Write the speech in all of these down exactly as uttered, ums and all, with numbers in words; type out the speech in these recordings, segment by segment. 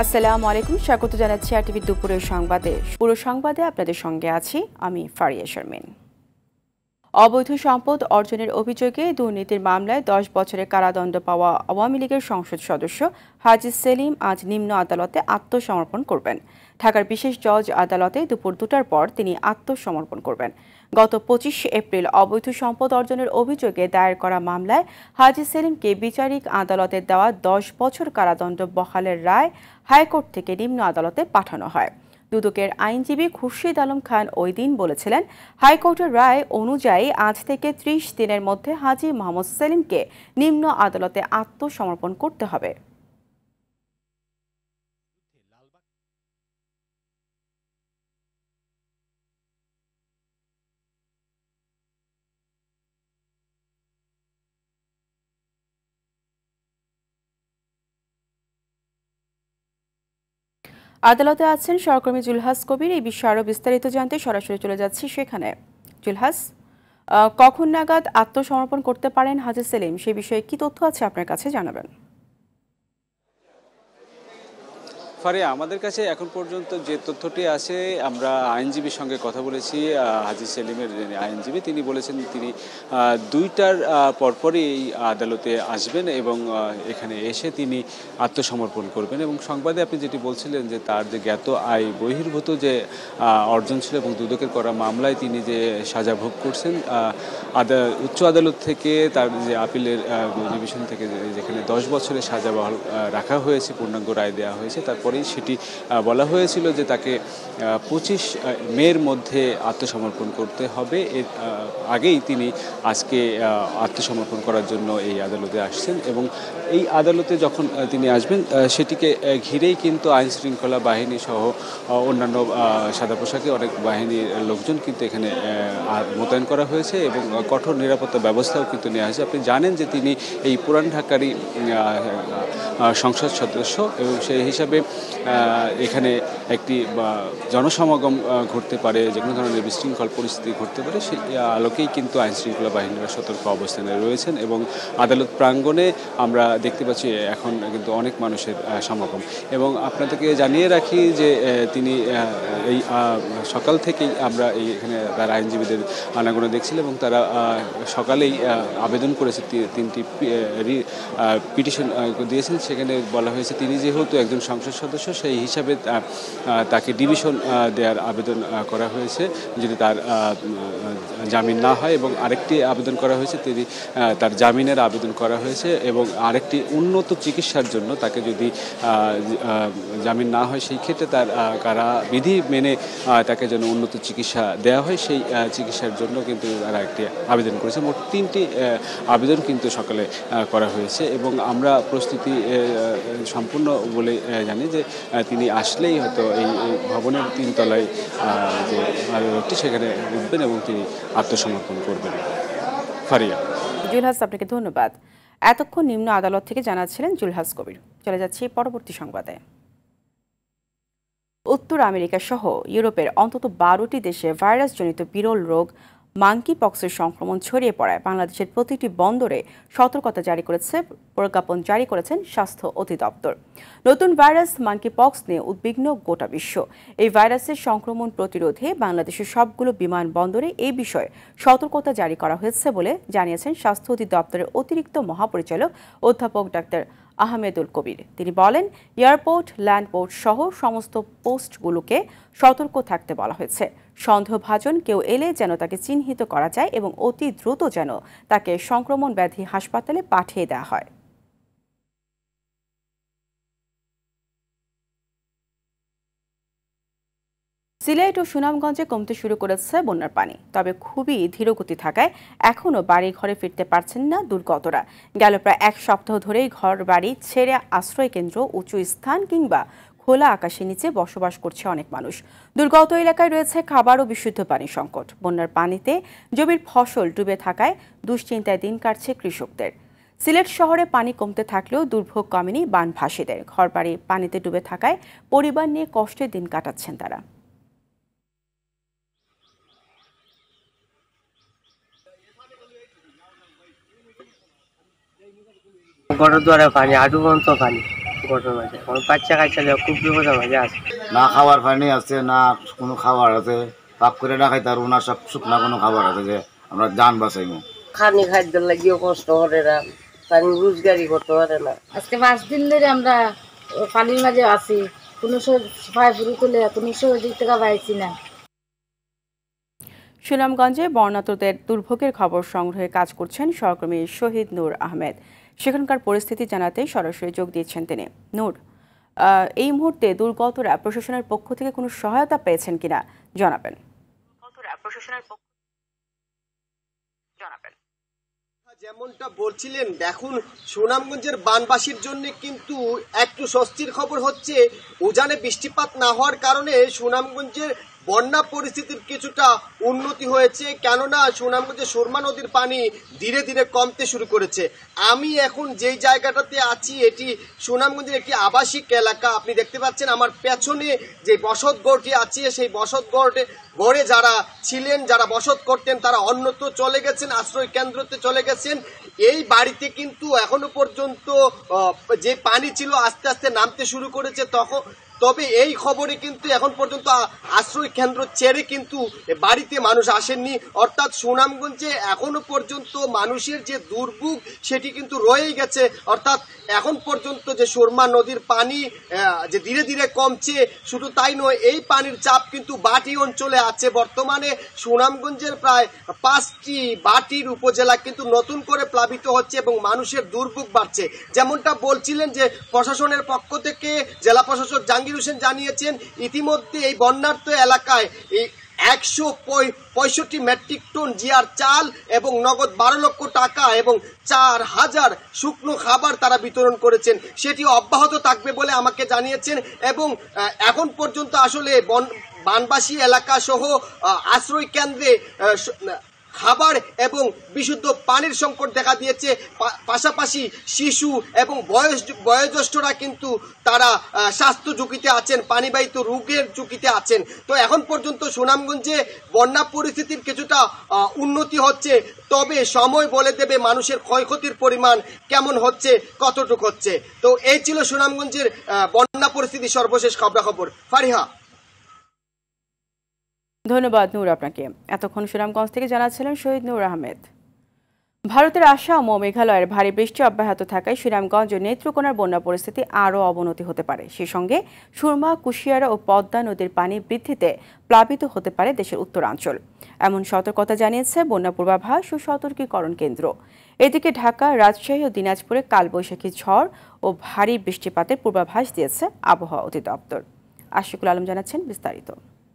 আসসালামু আলাইকুম, স্বাগত জানাচ্ছি আরটিভি দুপুরের সংবাদে। পুরো সংবাদে আপনাদের সঙ্গে আছি আমি ফারিয়া শারমিন। অবৈধ সম্পদ অর্জনের অভিযোগে দুর্নীতির মামলায় দশ বছরের কারাদণ্ড পাওয়া আওয়ামী লীগের সংসদ সদস্য হাজী সেলিম আজ নিম্ন আদালতে আত্মসমর্পণ করবেন। ঢাকার বিশেষ জজ আদালতে দুপুর দুটার পর তিনি আত্মসমর্পণ করবেন। গত পঁচিশে এপ্রিল অবৈধ সম্পদ অর্জনের অভিযোগে দায়ের করা মামলায় হাজী সেলিমকে বিচারিক আদালতের দেওয়া দশ বছর কারাদণ্ড বহালের রায় হাইকোর্ট থেকে নিম্ন আদালতে পাঠানো হয়। দুদকের আইনজীবী খুরশিদ আলম খান ওই দিন বলেছিলেন, হাইকোর্টের রায় অনুযায়ী আজ থেকে ত্রিশ দিনের মধ্যে হাজী মোহাম্মদ সেলিমকে নিম্ন আদালতে আত্মসমর্পণ করতে হবে। আদালতে আছেন সহকর্মী জুলহাস কবির। এই বিষয়ে আরো বিস্তারিত জানতে সরাসরি চলে যাচ্ছি সেখানে। জুলহাস, কখন নাগাদ আত্মসমর্পণ করতে পারেন হাজী সেলিম, সে বিষয়ে কি তথ্য আছে আপনার কাছে জানাবেন? ফারিয়া, আমাদের কাছে এখন পর্যন্ত যে তথ্যটি আছে, আমরা আইনজীবীর সঙ্গে কথা বলেছি, হাজী সেলিমের আইনজীবী, তিনি বলেছেন তিনি দুইটার পরপরই এই আদালতে আসবেন এবং এখানে এসে তিনি আত্মসমর্পণ করবেন। এবং সংবাদে আপনি যেটি বলছিলেন যে তার যে জ্ঞাত আয় বহির্ভূত যে অর্জন ছিল এবং দুদকের করা মামলায় তিনি যে সাজা ভোগ করছেন, আদা উচ্চ আদালত থেকে তার যে আপিলের ডিভিশন থেকে যেখানে দশ বছরের সাজা বহাল রাখা হয়েছে, পূর্ণাঙ্গ রায় দেওয়া হয়েছে, তারপরেই সেটি বলা হয়েছিল যে তাকে পঁচিশ মের মধ্যে আত্মসমর্পণ করতে হবে। এর আগেই তিনি আজকে আত্মসমর্পণ করার জন্য এই আদালতে আসছেন এবং এই আদালতে যখন তিনি আসবেন সেটিকে ঘিরেই কিন্তু আইন শৃঙ্খলা বাহিনী সহ অন্যান্য সাদা পোশাকে অনেক বাহিনীর লোকজন কিন্তু এখানে মোতায়েন করা হয়েছে এবং কঠোর নিরাপত্তা ব্যবস্থাও কিন্তু নেওয়া হয়েছে। আপনি জানেন যে তিনি এই পুরান ঢাকারই সংসদ সদস্য এবং সেই হিসাবে এখানে একটি জনসমাগম ঘটতে পারে, যে কোনো ধরনের বিশৃঙ্খল পরিস্থিতি ঘটতে পারে, সেই আলোকেই কিন্তু আইন শৃঙ্খলা বাহিনীরা সতর্ক অবস্থানে রয়েছেন এবং আদালত প্রাঙ্গণে আমরা দেখতে পাচ্ছি এখন কিন্তু অনেক মানুষের সমাগম। এবং আপনাদেরকে জানিয়ে রাখি যে তিনি এই সকাল থেকেই আমরা এই এখানে তার আইনজীবীদের আনাগোনা দেখছিলাম এবং তারা সকালেই আবেদন করেছে, তিনটি পিটিশন দিয়েছেন। সেখানে বলা হয়েছে তিনি যেহেতু একজন সংসদ সদস্য, সেই হিসাবে তাকে ডিভিশন দেওয়ার আবেদন করা হয়েছে যদি তার জামিন না হয়, এবং আরেকটি আবেদন করা হয়েছে তিনি তার জামিনের আবেদন করা হয়েছে এবং আরেকটি উন্নত চিকিৎসার জন্য তাকে যদি জামিন না হয় সেই ক্ষেত্রে তার কারা বিধি মেনে তাকে যেন উন্নত চিকিৎসা দেওয়া হয়, সেই চিকিৎসার জন্য কিন্তু তারা একটি আবেদন করেছে। মোট তিনটি আবেদন কিন্তু সকালে করা হয়েছে এবং আমরা প্রস্তুতি সম্পূর্ণ বলে জানি যে তিনি আসলেই হয়তো এই ভবনের তিনতলায় যে আদালতটি সেখানে উঠবেন এবং তিনি আত্মসমর্পণ করবেন। ফারিয়া। জুলহাস, আপনাকে ধন্যবাদ। এতক্ষণ নিম্ন আদালত থেকে জানাচ্ছিলেন জুলহাস কবির। চলে যাচ্ছি পরবর্তী সংবাদে। উত্তর আমেরিকা সহ ইউরোপের অন্তত বারোটি দেশে ভাইরাসজনিত বিরল রোগ মাঙ্কি পক্সের সংক্রমণ ছড়িয়ে পড়ায় বাংলাদেশের প্রতিটি বন্দরে সতর্কতা জারি করেছে প্রজ্ঞাপন জারি করেছেন স্বাস্থ্য অধিদপ্তর। নতুন ভাইরাস মাঙ্কি পক্স নিয়ে উদ্বিগ্ন গোটা বিশ্ব। এই ভাইরাসের সংক্রমণ প্রতিরোধে বাংলাদেশের সবগুলো বিমানবন্দরে এই বিষয়ে সতর্কতা জারি করা হয়েছে বলে জানিয়েছেন স্বাস্থ্য অধিদপ্তরের অতিরিক্ত মহাপরিচালক অধ্যাপক ডাক্তার আহমেদুল কবির। তিনি বলেন, এয়ারপোর্ট, ল্যান্ডপোর্ট সহ সমস্ত পোস্টগুলোকে সতর্ক থাকতে বলা হয়েছে। সন্দেহভাজন কেউ এলে যেন তাকে চিহ্নিত করা যায় এবং অতি দ্রুত যেন তাকে সংক্রমণ ব্যাধি হাসপাতালে পাঠিয়ে দেওয়া হয়। সিলেট ও সুনামগঞ্জে কমতে শুরু করেছে বন্যার পানি, তবে খুবই ধীরগতি থাকায় এখনও বাড়ি ঘরে ফিরতে পারছেন না দুর্গতরা। গেল প্রায় এক সপ্তাহ ধরেই ঘর বাড়ি ছেড়ে আশ্রয়কেন্দ্র, উঁচু স্থান কিংবা খোলা আকাশের নিচে বসবাস করছে অনেক মানুষ। দুর্গত এলাকায় রয়েছে খাবার ও বিশুদ্ধ পানির সংকট। বন্যার পানিতে জমির ফসল ডুবে থাকায় দুশ্চিন্তায় দিন কাটছে কৃষকদের। সিলেট শহরে পানি কমতে থাকলেও দুর্ভোগ কমেনি বানভাসীদের। ঘরবাড়ি পানিতে ডুবে থাকায় পরিবার নিয়ে কষ্টের দিন কাটাচ্ছেন তারা। ঘরের দুয়ারে পানি, হাঁটু পর্যন্ত পানি। গরমের মাঝে আমার বাচ্চা কাচ্চা নিয়ে খুব বিপদের মাঝে আছে। না খাবার পানি আছে, না কোনো খাবার আছে, পাক করে না খাইতে পারবো না, সব শুকনা কোনো খাবার আছে যে আমরা জান বাঁচাইবো। খানি খাদ্য লাগিয়েও কষ্ট করে না, পানি রোজগারি করতে পারে না। আজকে পাঁচ দিন ধরে আমরা পানির মাঝে আছি, কোনো পায়ে ফুরু তুলে কোনো সহযোগ টাকা পাইছি না। সুনামগঞ্জে বন্যার্তদের দুর্ভোগের খবর সংগ্রহে কাজ করছেন সহকর্মী শহীদ নূর আহমেদ। সেখানকার পরিস্থিতি জানাতে সরাসরি যোগ দিয়েছেন তিনি। নূর, এই মুহূর্তে দুর্গতরা প্রশাসনের পক্ষ থেকে কোনো সহায়তা পেয়েছেন কিনা জানাবেন। প্রশাসনের পক্ষ জানাবেন। যেমনটা বলছিলেন, দেখুন সুনামগঞ্জের বানবাসীর জন্য কিন্তু একটু স্বস্তির খবর হচ্ছে, উজানে বৃষ্টিপাত না হওয়ার কারণে সুনামগঞ্জের বন্যা পরিস্থিতির কিছুটা উন্নতি হয়েছে, কেননা সুনামগঞ্জে সুরমা নদীর পানি ধীরে ধীরে কমতে শুরু করেছে। আমি এখন যেই জায়গাটাতে আছি এটি সুনামগঞ্জের একটি আবাসিক এলাকা। আপনি দেখতে পাচ্ছেন আমার পেছনে যে বসতগড়টি আছে, সেই বসতগড়ে গড়ে যারা ছিলেন, যারা বসত করতেন, তারা অন্যত্র চলে গেছেন, আশ্রয় কেন্দ্রতে চলে গেছেন। এই বাড়িতে কিন্তু এখনো পর্যন্ত যে পানি ছিল আস্তে আস্তে নামতে শুরু করেছে। তখন তবে এই খবরে কিন্তু এখন পর্যন্ত আশ্রয় কেন্দ্র ছেড়ে কিন্তু বাড়িতে মানুষ আসেননি, অর্থাৎ সুনামগঞ্জে এখনো পর্যন্ত মানুষের যে দুর্ভোগ সেটি কিন্তু রয়েই গেছে। অর্থাৎ এখন পর্যন্ত যে সুরমা নদীর পানি যে ধীরে ধীরে কমছে, শুধু তাই নয়, এই পানির চাপ কিন্তু বাটি অঞ্চলে আছে। বর্তমানে সুনামগঞ্জের প্রায় পাঁচটি বাটির উপজেলা কিন্তু নতুন করে প্লাবিত হচ্ছে এবং মানুষের দুর্ভোগ বাড়ছে। যেমনটা বলছিলেন যে প্রশাসনের পক্ষ থেকে জেলা প্রশাসক জাহাঙ্গীর হোসেন জানিয়েছেন, ইতিমধ্যে এই বন্যার্ত এলাকায় এই একশো পঁয়ষট্টি মেট্রিক টন জিআর চাল এবং নগদ বারো লক্ষ টাকা এবং চার হাজার শুকনো খাবার তারা বিতরণ করেছেন। সেটি অব্যাহত থাকবে বলে আমাকে জানিয়েছেন এবং এখন পর্যন্ত আসলে বানবাসী এলাকা সহ আশ্রয় কেন্দ্রে খাবার এবং বিশুদ্ধ পানির সংকট দেখা দিয়েছে। পাশাপাশি শিশু এবং বয়স বয়োজ্যেষ্ঠরা কিন্তু তারা স্বাস্থ্য ঝুঁকিতে আছেন, পানিবাহিত রোগের ঝুঁকিতে আছেন। তো এখন পর্যন্ত সুনামগঞ্জে বন্যা পরিস্থিতির কিছুটা উন্নতি হচ্ছে, তবে সময় বলে দেবে মানুষের ক্ষয়ক্ষতির পরিমাণ কেমন হচ্ছে, কতটুকু হচ্ছে। তো এই ছিল সুনামগঞ্জের বন্যা পরিস্থিতি সর্বশেষ খবরাখবর। ফারিহা। ধন্যবাদ নূর আপনাকে। এতক্ষণ সুনামগঞ্জ থেকে জানাচ্ছিলেন শহীদ নূর আহমেদ। ভারতের আসাম ও মেঘালয়ের ভারী বৃষ্টি অব্যাহত থাকায় সুনামগঞ্জ ও নেত্রকোনার বন্যা পরিস্থিতি আরও অবনতি হতে পারে। সেই সঙ্গে সুরমা, কুশিয়ারা ও পদ্মা নদীর পানি বৃদ্ধিতে প্লাবিত হতে পারে দেশের উত্তরাঞ্চল, এমন সতর্কতা জানিয়েছে বন্যা পূর্বাভাস ও সতর্কীকরণ কেন্দ্র। এদিকে ঢাকা, রাজশাহী ও দিনাজপুরে কালবৈশাখী ঝড় ও ভারী বৃষ্টিপাতের পূর্বাভাস দিয়েছে আবহাওয়া অধিদপ্তর। আশিকুল আলম জানাচ্ছেন বিস্তারিত।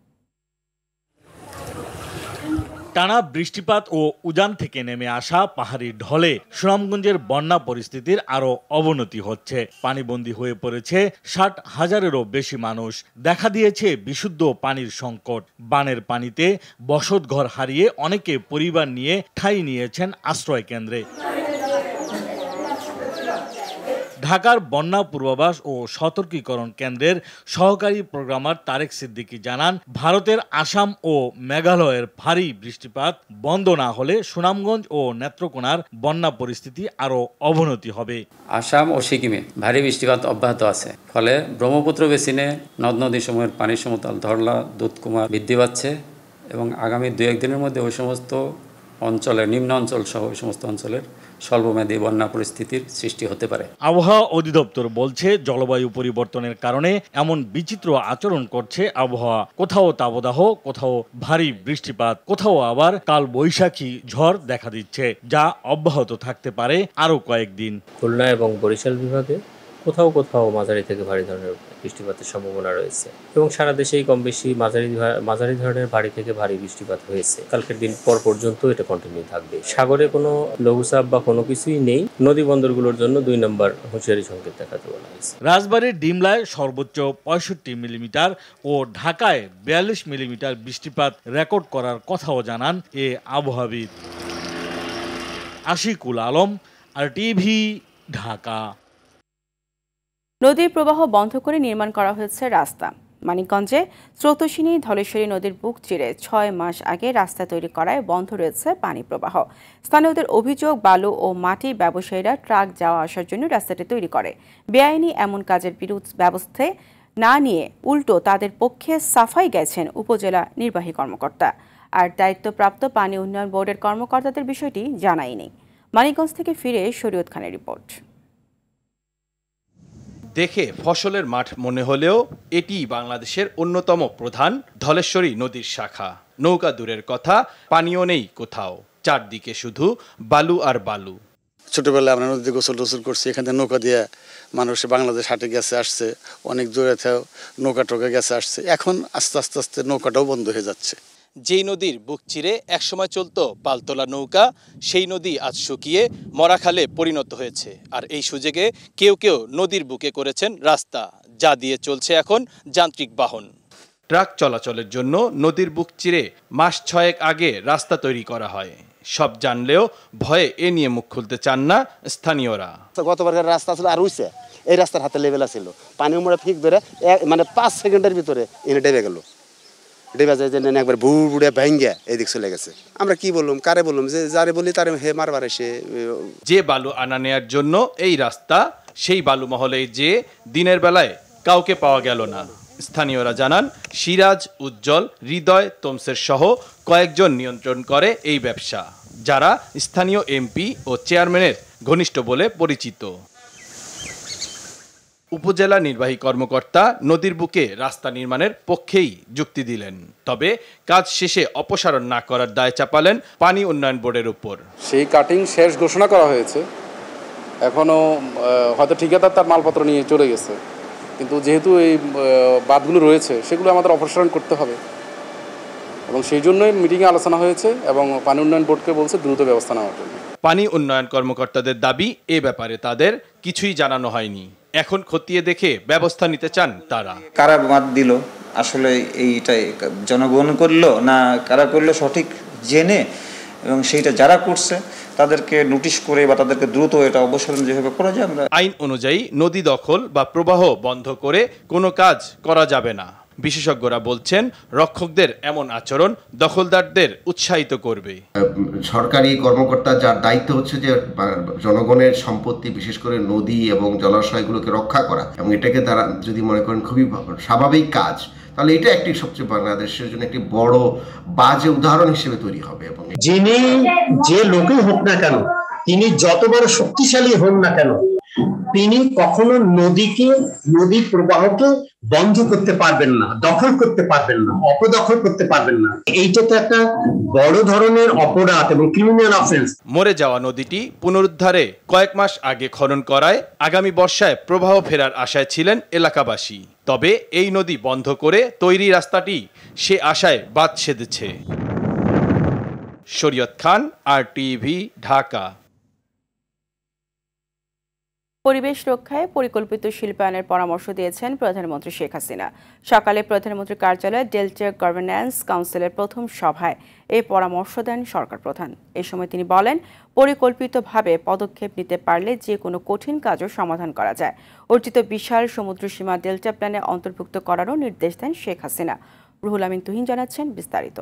টানা বৃষ্টিপাত ও উজান থেকে নেমে আসা পাহাড়ি ঢলে সুনামগঞ্জের বন্যা পরিস্থিতির আরো অবনতি হচ্ছে। পানিবন্দী হয়ে পড়েছে ষাট হাজারেরও বেশি মানুষ। দেখা দিয়েছে বিশুদ্ধ পানির সংকট। বানের পানিতে বসতঘর হারিয়ে অনেকে পরিবার নিয়ে ঠাঁই নিয়েছেন আশ্রয় কেন্দ্রে। ঢাকার বন্যা পূর্বাভাস ও সতর্কীকরণ কেন্দ্রের সহকারী প্রোগ্রামার তারেক সিদ্দিকী জানান, ভারতের আসাম ও মেঘালয়ের ভারী বৃষ্টিপাত বন্ধ না হলে সুনামগঞ্জ ও নেত্রকোনার বন্যা পরিস্থিতি আরও অবনতি হবে। আসাম ও সিকিমে ভারী বৃষ্টিপাত অব্যাহত আছে, ফলে ব্রহ্মপুত্র বেসিনে নদ নদী সমূহের পানির সমতল ধরলা, দুধকুমার বৃদ্ধি পাচ্ছে এবং আগামী দু একদিনের মধ্যে ওই সমস্ত অঞ্চলের নিম্ন অঞ্চল সহ ওই সমস্ত অঞ্চলের স্বল্পমেয়াদী বন্যা পরিস্থিতির সৃষ্টি হতে পারে। আবহাওয়া অধিদপ্তর বলছে, জলবায়ু পরিবর্তনের কারণে এমন বিচিত্র আচরণ করছে আবহাওয়া। কোথাও তাপদাহ, কোথাও ভারী বৃষ্টিপাত, কোথাও আবার কাল বৈশাখী ঝড় দেখা দিচ্ছে, যা অব্যাহত থাকতে পারে আরো কয়েকদিন। খুলনা এবং বরিশাল বিভাগে কোথাও কোথাও মাঝারি থেকে ভারী ধরনের বৃষ্টিপাতের সম্ভাবনা রয়েছে এবং সারা দেশেই কম বেশি মাঝারি মাঝারি ধরনের ভারী থেকে ভারী বৃষ্টিপাত হয়েছে। কালকের দিন পর পর্যন্ত এটা কন্টিনিউ থাকবে। সাগরে কোনো লঘুচাপ বা কোনো কিছুই নেই। নদী বন্দরগুলোর জন্য দুই নম্বর হুঁশিয়ারি সংকেত দেখাতে বলা হয়েছে। রাজবাড়ীর ডিমলায় সর্বোচ্চ পঁয়ষট্টি মিলিমিটার ও ঢাকায় বিয়াল্লিশ মিলিমিটার বৃষ্টিপাত রেকর্ড করার কথাও জানান এ আবহাওয়াবিদ। আশিকুল আলম, আরটিভি, ঢাকা। নদীর প্রবাহ বন্ধ করে নির্মাণ করা হয়েছে রাস্তা। মানিকগঞ্জে স্রোতস্বিনী ধলেশ্বরী নদীর বুক চিরে ছয় মাস আগে রাস্তা তৈরি করায় বন্ধ রয়েছে পানি প্রবাহ। স্থানীয়দের অভিযোগ, বালু ও মাটি ব্যবসায়ীরা ট্রাক যাওয়া আসার জন্য রাস্তাটি তৈরি করে। বেআইনি এমন কাজের বিরুদ্ধে ব্যবস্থা না নিয়ে উল্টো তাদের পক্ষে সাফাই গেছেন উপজেলা নির্বাহী কর্মকর্তা। আর দায়িত্বপ্রাপ্ত পানি উন্নয়ন বোর্ডের কর্মকর্তাদের বিষয়টি জানায়নি। মানিকগঞ্জ থেকে ফিরে শরীয়ত খানের রিপোর্ট। দেখে ফসলের মাঠ মনে হলেও এটি বাংলাদেশের অন্যতম প্রধান ধলেশ্বরী নদীর শাখা। নৌকা দূরের কথা, পানিও নেই কোথাও, চারদিকে শুধু বালু আর বালু। ছোটবেলায় আমরা নদীতে গোসল টোসল করছি, এখান থেকে নৌকা দিয়ে মানুষ বাংলাদেশ হাটে গেছে আসছে, অনেক দূরে নৌকা টোকা গেছে আসছে। এখন আস্তে আস্তে আস্তে নৌকাটাও বন্ধ হয়ে যাচ্ছে। যেই নদীর বুক চিরে একসময় চলতো পালতোলা নৌকা, সেই নদী আজ শুকিয়ে মরাখালে পরিণত হয়েছে। আর এই সুযোগে কেউ কেউ নদীর বুকে করেছেন রাস্তা, যা দিয়ে চলছে এখন যান্ত্রিক বাহন। ট্রাক চলাচলের জন্য নদীর বুক চিরে মাস ছয়েক আগে রাস্তা তৈরি করা হয়। সব জানলেও ভয়ে এ নিয়ে মুখ খুলতে চান না স্থানীয়রা। গতবারের রাস্তা ছিল আর উইছে, এই রাস্তার হাতে লেভেল ছিল, পানি উমরা ফিক ধরে মানে পাঁচ সেকেন্ডের ভিতরে এনে ডেবে গেল। একবার বুড়ে ভেঙ্গে এদিক চলে গেছে। আমরা কি বললাম, কারে বললাম, যে যারে বলি তারে হে মারবার এসে। যে বালু আনা নেয়ার জন্য এই রাস্তা, সেই বালু মহলে যে দিনের বেলায় কাউকে পাওয়া গেল না। স্থানীয়রা জানান, সিরাজ, উজ্জ্বল, হৃদয়, তমসের সহ কয়েকজন নিয়ন্ত্রণ করে এই ব্যবসা, যারা স্থানীয় এমপি ও চেয়ারম্যানের ঘনিষ্ঠ বলে পরিচিত। উপজেলা নির্বাহী কর্মকর্তা নদীর বুকে রাস্তা নির্মাণের পক্ষেই যুক্তি দিলেন, তবে কাজ শেষে অপসারণ না করার দায় চাপালেন পানি উন্নয়ন বোর্ডের উপর। সেই কাটিং শেষ ঘোষণা করা হয়েছে, এখনও হয়তো ঠিকাদার তার মালপত্র নিয়ে চলে গেছে, কিন্তু যেহেতু এই বাঁধগুলো রয়েছে সেগুলো আমাদের অপসারণ করতে হবে এবং সেই জন্যই মিটিংয়ে আলোচনা হয়েছে এবং পানি উন্নয়ন বোর্ডকে বলছে দ্রুত ব্যবস্থা নেওয়ার জন্য। পানি উন্নয়ন কর্মকর্তাদের দাবি, এ ব্যাপারে তাদের কিছুই জানানো হয়নি। এখন খতিয়ে দেখে ব্যবস্থা নিতে চান তারা। কারা বাদ দিল আসলে এইটাই জনগণ করলো না কারা করলো সঠিক জেনে, এবং সেইটা যারা করছে তাদেরকে নোটিশ করে বা তাদেরকে দ্রুত এটা অবসরণ যেভাবে করা যায়। আমরা আইন অনুযায়ী নদী দখল বা প্রবাহ বন্ধ করে কোনো কাজ করা যাবে না। বিশেষজ্ঞরা বলছেন, রক্ষকদের এমন আচরণ দখলদারদের উৎসাহিত করবে। সরকারি কর্মকর্তা যার দায়িত্ব হচ্ছে যে জনগণের সম্পত্তি, বিশেষ করে নদী এবং জলাশয়গুলোকে রক্ষা করা, এবং এটাকে তারা যদি মনে করেন খুবই স্বাভাবিক কাজ, তাহলে এটা একটি সবচেয়ে বাংলাদেশের জন্য একটি বড় বাজে উদাহরণ হিসেবে তৈরি হবে। এবং যিনি যে লোকই হোক না কেন, তিনি যত বড় শক্তিশালী হন না কেন, তিনি কখনো নদীকে, নদীর প্রবাহকে বন্ধ করতে পারবেন না, দখল করতে পারবেন না, অপদখল করতে পারবেন না। এইটা তো একটা বড় ধরনের অপরাধ এবং ক্রিমিনাল অফেন্স। মরে যাওয়া নদীটি পুনরুদ্ধারে কয়েক মাস আগে খনন করায় আগামী বর্ষায় প্রবাহ ফেরার আশায় ছিলেন এলাকাবাসী। তবে এই নদী বন্ধ করে তৈরি রাস্তাটি সে আশায় বাদ সেধেছে। শরীয়ত খান, আরটিভি, ঢাকা। পরিবেশ রক্ষায় পরিকল্পিত শিল্পায়নের পরামর্শ দিয়েছেন প্রধানমন্ত্রী শেখ হাসিনা। সকালে প্রধানমন্ত্রীর কার্যালয়ে ডেল্টা গভর্নেন্স কাউন্সিলের প্রথম সভায় এই পরামর্শ দেন সরকার প্রধান। এ সময় তিনি বলেন, পরিকল্পিতভাবে পদক্ষেপ নিতে পারলে যে কোনো কঠিন কাজও সমাধান করা যায়। অর্জিত বিশাল সমুদ্রসীমা ডেল্টা প্ল্যানে অন্তর্ভুক্ত করারও নির্দেশ দেন শেখ হাসিনা। রুহুল আমিন তুহিন জানাচ্ছেন বিস্তারিত।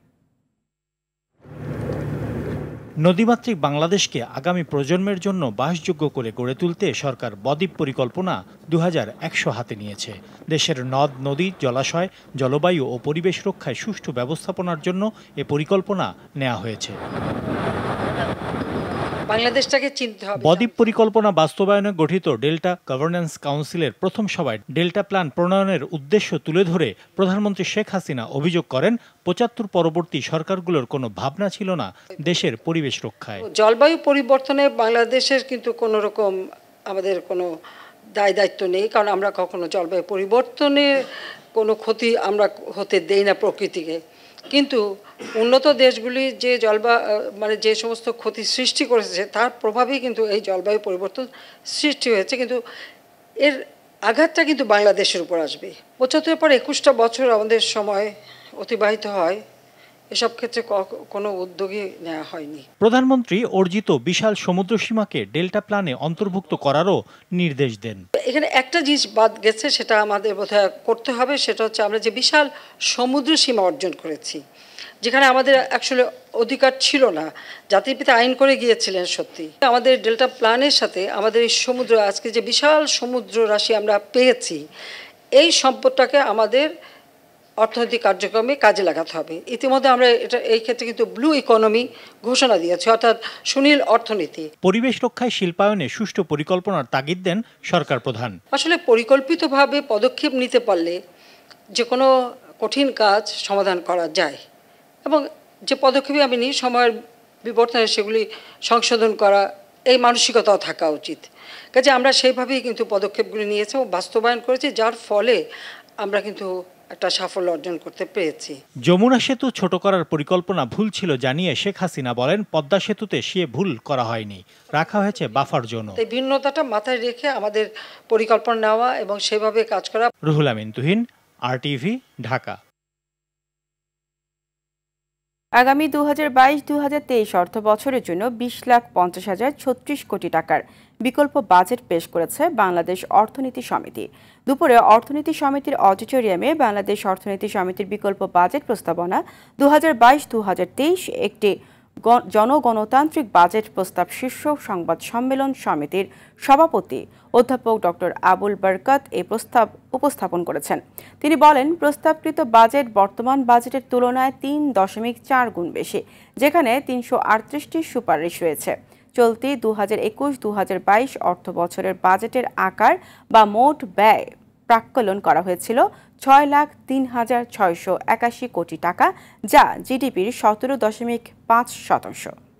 নদীমাতৃক বাংলাদেশকে আগামী প্রজন্মের জন্য বাসযোগ্য করে গড়ে তুলতে সরকার বদ্বীপ পরিকল্পনা দু হাজার একশো হাতে নিয়েছে। দেশের নদ, নদী, জলাশয়, জলবায়ু ও পরিবেশ রক্ষায় সুষ্ঠু ব্যবস্থাপনার জন্য এ পরিকল্পনা নেওয়া হয়েছে। বাংলাদেশটাকে চিনতে হবে। বদ্বীপ পরিকল্পনা বাস্তবায়নে গঠিত ডেল্টা গভর্নেন্স কাউন্সিলের প্রথম সভায় ডেল্টা প্ল্যান প্রণয়নের উদ্দেশ্য তুলে ধরে প্রধানমন্ত্রী শেখ হাসিনা অভিযোগ করেন, পঁচাত্তর পরবর্তী সরকারগুলোর কোনো ভাবনা ছিল না দেশের পরিবেশ রক্ষায়। জলবায়ু পরিবর্তনে বাংলাদেশের কিন্তু কোনো রকম আমাদের কোনো দায় দায়িত্ব নেই, কারণ আমরা কখনো জলবায়ু পরিবর্তনের কোনো ক্ষতি আমরা হতে দেই না প্রকৃতিকে। কিন্তু উন্নত দেশগুলি যে জলবায়ু মানে যে সমস্ত ক্ষতি সৃষ্টি করেছে তার প্রভাবেই কিন্তু এই জলবায়ু পরিবর্তন সৃষ্টি হয়েছে, কিন্তু এর আঘাতটা কিন্তু বাংলাদেশের উপর আসবে। পঁচাত্তরের পর একুশটা বছর আমাদের সময় অতিবাহিত হয় এসব ক্ষেত্রে কোনো উদ্যোগই নেওয়া হয়নি। প্রধানমন্ত্রী অর্জিত বিশাল সমুদ্র সীমাকে ডেল্টা প্ল্যানে অন্তর্ভুক্ত করারও নির্দেশ দেন। এখানে একটা জিনিস বাদ গেছে, সেটা আমাদের বোধহয় করতে হবে, সেটা হচ্ছে আমরা যে বিশাল সমুদ্র সীমা অর্জন করেছি, যেখানে আমাদের আসলে অধিকার ছিল না, জাতির পিতা আইন করে গিয়েছিলেন সত্যি। আমাদের ডেল্টা প্ল্যানের সাথে আমাদের এই সমুদ্র, আজকে যে বিশাল সমুদ্র রাশি আমরা পেয়েছি, এই সম্পদটাকে আমাদের অর্থনৈতিক কার্যক্রমে কাজে লাগাতে হবে। ইতিমধ্যে আমরা এটা এই ক্ষেত্রে কিন্তু ব্লু ইকোনমি ঘোষণা দিয়েছি, অর্থাৎ সুনীল অর্থনীতি। পরিবেশ রক্ষায় শিল্পায়নে সুষ্ঠু পরিকল্পনার তাগিদ দেন সরকার প্রধান। আসলে পরিকল্পিতভাবে পদক্ষেপ নিতে পারলে যে কোনো কঠিন কাজ সমাধান করা যায়, এবং যে পদক্ষেপই আমি নিই সময়ের বিবর্তনে সেগুলি সংশোধন করা, এই মানসিকতাও থাকা উচিত। কাজে আমরা সেইভাবেই কিন্তু পদক্ষেপগুলি নিয়েছি এবং বাস্তবায়ন করেছি, যার ফলে আমরা কিন্তু একটা সাফল্য অর্জন করতে পেরেছি। যমুনা সেতু ছোট করার পরিকল্পনা ভুল ছিল জানিয়ে শেখ হাসিনা বলেন, পদ্মা সেতুতে সে ভুল করা হয়নি, রাখা হয়েছে বাফার জোন। এই ভিন্নতাটা মাথায় রেখে আমাদের পরিকল্পনা নেওয়া এবং সেভাবে কাজ করা। রুহুল আমিন তুহিন, আরটিভি, ঢাকা। আগামী দু হাজার বাইশ দু হাজার তেইশ অর্থ বছরের জন্য বিশ লাখ পঞ্চাশ হাজার ছত্রিশ কোটি টাকার বিকল্প বাজেট পেশ করেছে বাংলাদেশ অর্থনীতি সমিতি। দুপুরে অর্থনীতি সমিতির অডিটোরিয়ামে বাংলাদেশ অর্থনীতি সমিতির বিকল্প বাজেট প্রস্তাবনা দু হাজার বাইশ দু হাজার তেইশ একটি জনগণতান্ত্রিক বাজেট প্রস্তাব শীর্ষক সংবাদ সম্মেলন সমিতির সভাপতি অধ্যাপক ডক্টর আবুল বরকত এই প্রস্তাব উপস্থাপন করেছেন। তিনি বলেন, প্রস্তাবকৃত বাজেট বর্তমান বাজেটের তুলনায় তিন দশমিক চার গুণ বেশি, যেখানে তিনশো আটত্রিশটি সুপারিশ রয়েছে। চলতি দু হাজার একুশ দু হাজার বাইশ অর্থ বছরের বাজেটের আকার বা মোট ব্যয় প্রাক্কলন করা হয়েছিল ছয় লাখ তিন হাজার ছয়শো একাশি কোটি টাকা, যা জিডিপির সতেরো দশমিক পাঁচ শতাংশ।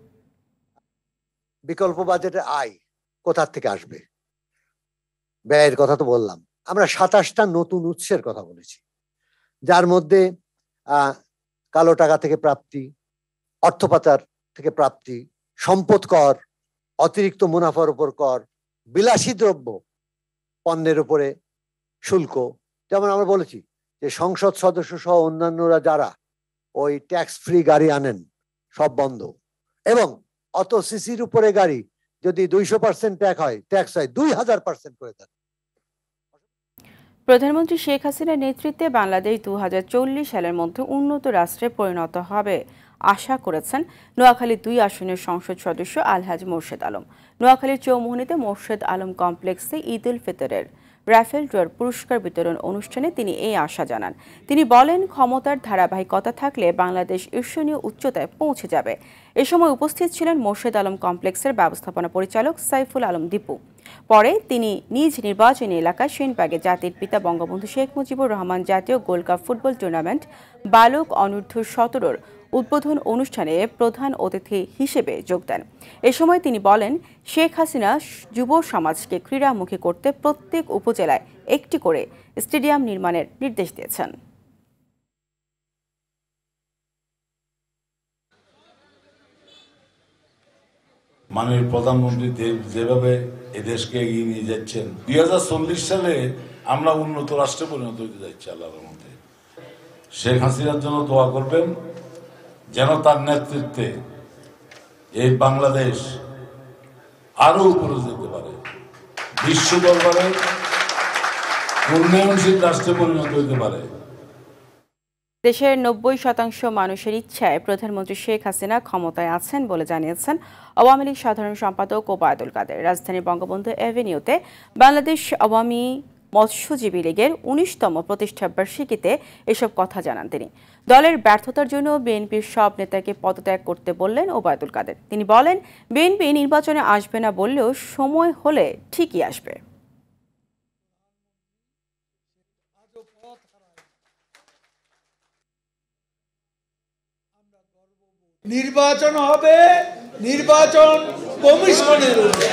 বিকল্প বাজেটের আয় কোথা থেকে আসবে? ব্যয়ের কথা তো বললাম, আমরা সাতাশটা নতুন উৎসের কথা বলেছি, যার মধ্যে আহ কালো টাকা থেকে প্রাপ্তি, অর্থ পাচার থেকে প্রাপ্তি, সম্পদ কর, অতিরিক্ত মুনাফার উপর কর, বিলাসী দ্রব্য পণ্যের উপরে শুল্ক। যেমন আমরা বলেছি যে সংসদ সদস্য সহ অন্যান্যরা যারা ওই ট্যাক্স ফ্রি গাড়ি আনেন সব বন্ধ, এবং অত সিসির উপরে গাড়ি যদি দুইশো পার্সেন্ট ট্যাক্স হয় ট্যাক্স হয় দুই হাজার পার্সেন্ট করে দেন। প্রধানমন্ত্রী শেখ হাসিনার নেতৃত্বে বাংলাদেশ দু হাজার চল্লিশ সালের মধ্যে উন্নত রাষ্ট্রে পরিণত হবে আশা করেছেন নোয়াখালী দুই আসনের সংসদ সদস্য আলহাজ মোর্শেদ আলম। নোয়াখালীর চৌমুহনীতে মোর্শেদ আলম কমপ্লেক্সে ঈদ উল ফিতরের রাফেল ড্রর পুরস্কার বিতরণ অনুষ্ঠানে তিনি এই আশা জানান। তিনি বলেন, ক্ষমতার ধারাবাহিকতা থাকলে বাংলাদেশ ঈর্ষণীয় উচ্চতায় পৌঁছে যাবে। এ সময় উপস্থিত ছিলেন মোর্শেদ আলম কমপ্লেক্সের ব্যবস্থাপনা পরিচালক সাইফুল আলম দীপু। পরে তিনি নিজ নির্বাচনী এলাকা সেনবাগে জাতির পিতা বঙ্গবন্ধু শেখ মুজিবুর রহমান জাতীয় গোল্ড কাপ ফুটবল টুর্নামেন্ট বালক অনূর্ধ্ব সতেরোর উদ্বোধন অনুষ্ঠানে প্রধান অতিথি হিসেবে যোগ দেন। এ সময় তিনি বলেন, শেখ হাসিনা যুব সমাজকে ক্রীড়ামুখী করতে প্রত্যেক উপজেলায় একটি করে স্টেডিয়াম নির্মাণের নির্দেশ দিয়েছেন। মাননীয় প্রধানমন্ত্রী যেভাবে এদেশকে এগিয়ে নিয়ে যাচ্ছেন, দুই হাজার চল্লিশ সালে আমরা উন্নত রাষ্ট্রে পরিণত হতে যাচ্ছি আল্লাহর মধ্যে। শেখ হাসিনার জন্য দোয়া করবেন যেন তার নেতৃত্বে এই বাংলাদেশ আরো উপরে যেতে পারে, বিশ্ব দরবারে উন্নয়নশীল রাষ্ট্রে পরিণত হতে পারে। দেশের নব্বই শতাংশ মানুষের ইচ্ছায় প্রধানমন্ত্রী শেখ হাসিনা ক্ষমতায় আছেন বলে জানিয়েছেন আওয়ামী লীগ সাধারণ সম্পাদক ওবায়দুল কাদের। রাজধানীর বঙ্গবন্ধু এভিনিউতে বাংলাদেশ আওয়ামী মৎস্যজীবী লীগের উনিশতম প্রতিষ্ঠা বার্ষিকীতে এসব কথা জানান তিনি। দলের ব্যর্থতার জন্য বিএনপির সব নেতাকে পদত্যাগ করতে বললেন ওবায়দুল কাদের। তিনি বলেন, বিএনপি নির্বাচনে আসবে না বললেও সময় হলে ঠিকই আসবে। নির্বাচন হবে নির্বাচন কমিশনের উপরে।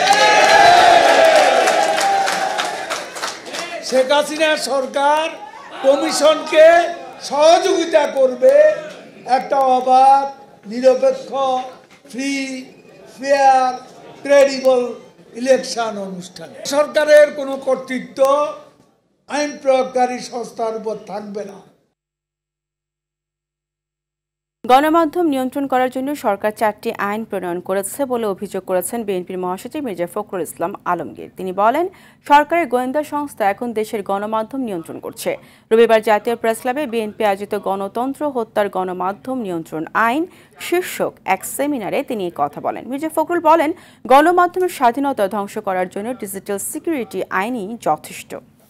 শেখ হাসিনা সরকার কমিশনকে সহযোগিতা করবে একটা অবাধ, নিরপেক্ষ, ফ্রি, ফেয়ার, ক্রেডিবল ইলেকশন অনুষ্ঠানে। সরকারের কোনো কর্তৃত্ব আইন প্রয়োগকারী সংস্থার উপর থাকবে না। গণমাধ্যম নিয়ন্ত্রণ করার জন্য সরকার চারটি আইন প্রণয়ন করেছে বলে অভিযোগ করেছেন বিএনপির মহাসচিব মির্জা ফখরুল ইসলাম আলমগীর। তিনি বলেন, সরকারের গোয়েন্দা সংস্থা এখন দেশের গণমাধ্যম নিয়ন্ত্রণ করছে। রবিবার জাতীয় প্রেস ক্লাবে বিএনপি আয়োজিত গণতন্ত্র হত্যার গণমাধ্যম নিয়ন্ত্রণ আইন শীর্ষক এক সেমিনারে তিনি এই কথা বলেন। মির্জা ফখরুল বলেন, গণমাধ্যমের স্বাধীনতা ধ্বংস করার জন্য ডিজিটাল সিকিউরিটি আইনই যথেষ্ট।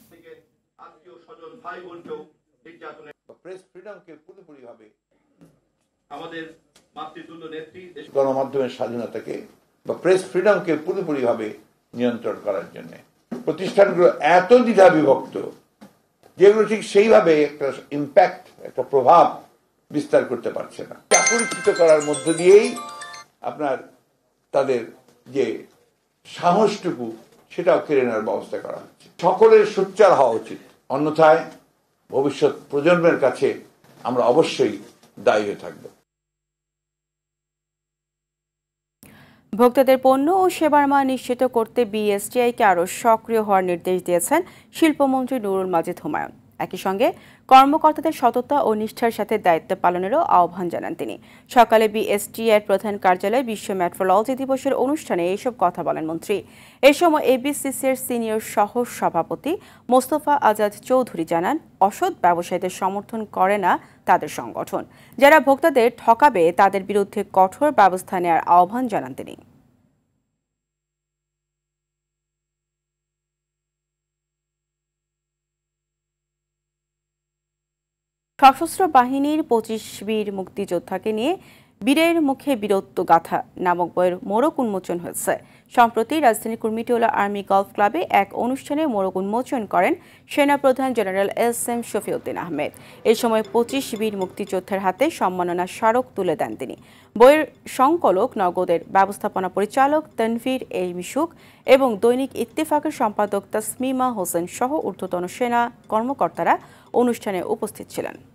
আমাদের মাতৃতুল্য নেত্রী গণমাধ্যমের স্বাধীনতাকে বা প্রেস ফ্রিডমকে পুরোপুরিভাবে নিয়ন্ত্রণ করার জন্য প্রতিষ্ঠানগুলো এত দ্বিধা বিভক্ত যেগুলো ঠিক সেইভাবে একটা ইম্প্যাক্ট, একটা প্রভাব বিস্তার করতে পারছে না। চাকরিচ্যুত করার মধ্য দিয়েই আপনার তাদের যে সাহসটুকু সেটাও কেড়ে নেওয়ার ব্যবস্থা করা হচ্ছে। সকলের সোচ্চার হওয়া উচিত, অন্যথায় ভবিষ্যৎ প্রজন্মের কাছে আমরা অবশ্যই দায়ী হয়ে থাকবো। ভোক্তাদের পণ্য ও সেবার মান নিশ্চিত করতে বিএসটিআইকে আরও সক্রিয় হওয়ার নির্দেশ দিয়েছেন শিল্পমন্ত্রী নুরুল মাজিদ হুমায়ুন। একই সঙ্গে কর্মকর্তাদের সততা ও নিষ্ঠার সাথে দায়িত্ব পালনেরও আহ্বান জানান তিনি। সকালে বিএসটিআইয়ের প্রধান কার্যালয়ে বিশ্ব মেট্রোলজি দিবসের অনুষ্ঠানে এইসব কথা বলেন মন্ত্রী। এ সময় এবিসিসির সিনিয়র সহ সভাপতি মোস্তফা আজাদ চৌধুরী জানান, অসৎ ব্যবসায়ীদের সমর্থন করে না তাদের সংগঠন। যারা ভোক্তাদের ঠকাবে তাদের বিরুদ্ধে কঠোর ব্যবস্থা নেওয়ার আহ্বান জানান তিনি। সশস্ত্র বাহিনীর পঁচিশ বীর মুক্তিযোদ্ধাকে নিয়ে বীরের মুখে বীরত্ব গাথা নামক বইয়ের মোড়ক উন্মোচন হয়েছে। সম্প্রতি রাজধানীর কুর্মিটোলা আর্মি গলফ ক্লাবে এক অনুষ্ঠানে মোড়ক উন্মোচন করেন সেনাপ্রধান general S M Shafiuddin Ahmed. এ সময় পঁচিশ বীর মুক্তিযোদ্ধার হাতে সম্মাননা স্মারক তুলে দেন তিনি। বইয়ের সংকলক, নগদের ব্যবস্থাপনা পরিচালক তানভীর এ মিশুক এবং দৈনিক ইত্তেফাকের সম্পাদক তাসমিমা হোসেন সহ ঊর্ধ্বতন সেনা কর্মকর্তারা অনুষ্ঠানে উপস্থিত ছিলেন।